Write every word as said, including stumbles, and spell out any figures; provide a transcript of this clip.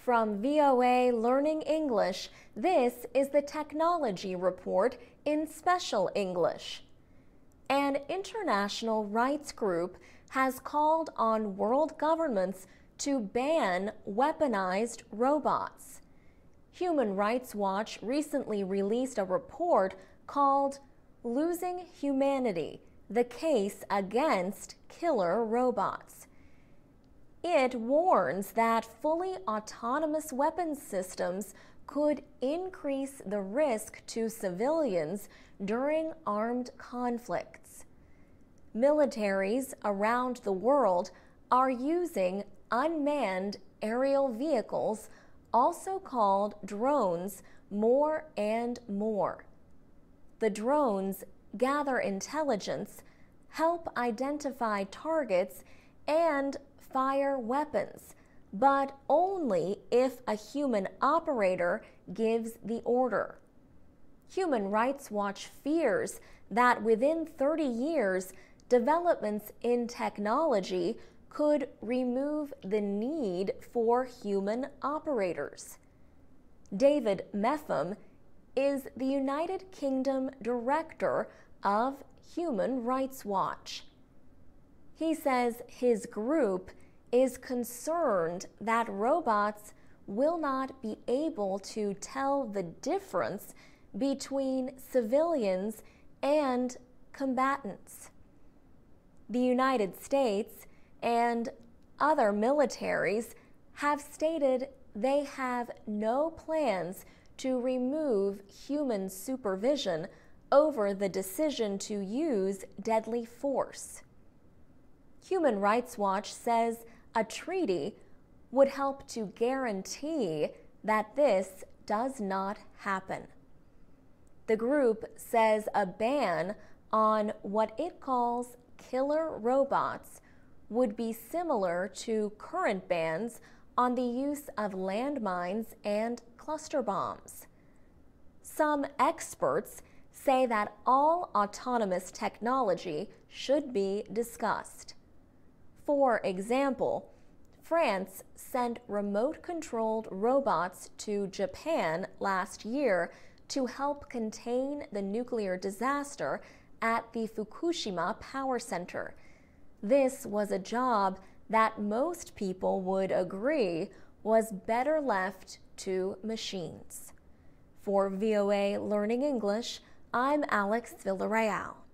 From V O A Learning English, this is the Technology Report in Special English. An international rights group has called on world governments to ban weaponized robots. Human Rights Watch recently released a report called Losing Humanity: The Case Against Killer Robots. It warns that fully autonomous weapons systems could increase the risk to civilians during armed conflicts. Militaries around the world are using unmanned aerial vehicles, also called drones, more and more. The drones gather intelligence, help identify targets, and fire weapons, but only if a human operator gives the order. Human Rights Watch fears that within thirty years, developments in technology could remove the need for human operators. David Meffam is the United Kingdom Director of Human Rights Watch. He says his group is concerned that robots will not be able to tell the difference between civilians and combatants. The United States and other militaries have stated they have no plans to remove human supervision over the decision to use deadly force. Human Rights Watch says a treaty would help to guarantee that this does not happen. The group says a ban on what it calls killer robots would be similar to current bans on the use of landmines and cluster bombs. Some experts say that all autonomous technology should be discussed. For example, France sent remote-controlled robots to Japan last year to help contain the nuclear disaster at the Fukushima Power Center. This was a job that most people would agree was better left to machines. For V O A Learning English, I'm Alex Villarreal.